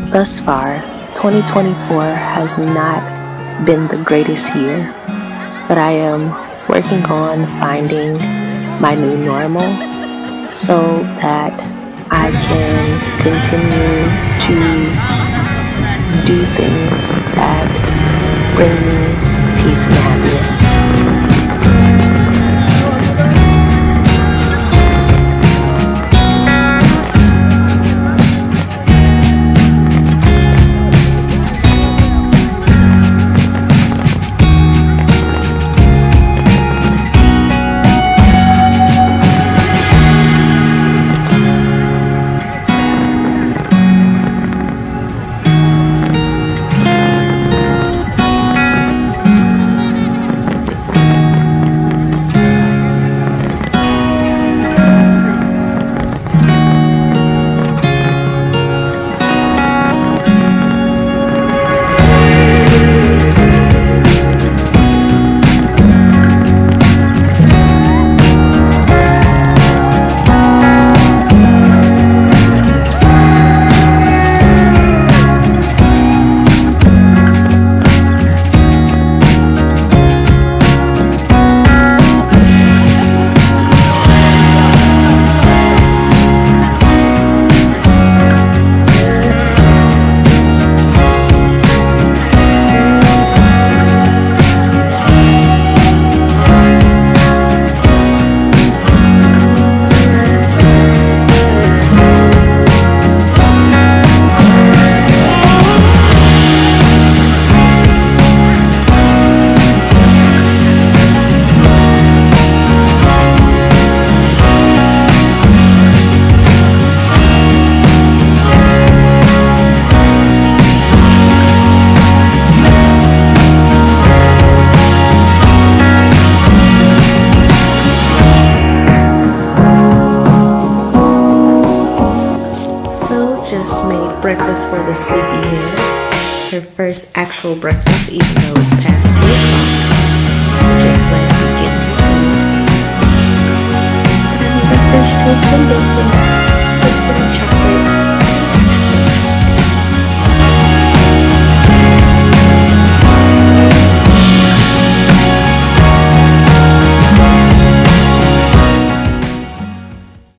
Thus far, 2024 has not been the greatest year, but I am working on finding my new normal so that I can continue to do things that bring me peace and happiness. Breakfast for the sleepyhead. Her first actual breakfast, even though it's past 2 o'clock. Just glad we get it. Breakfast toast and bacon.